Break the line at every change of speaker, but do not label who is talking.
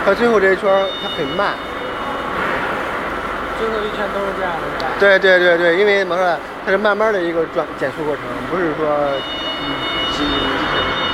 到最后这一圈它很慢。
最后一圈都是这样的。
对，因为怎么说呢，它是慢慢的一个减速过程，不是说急停。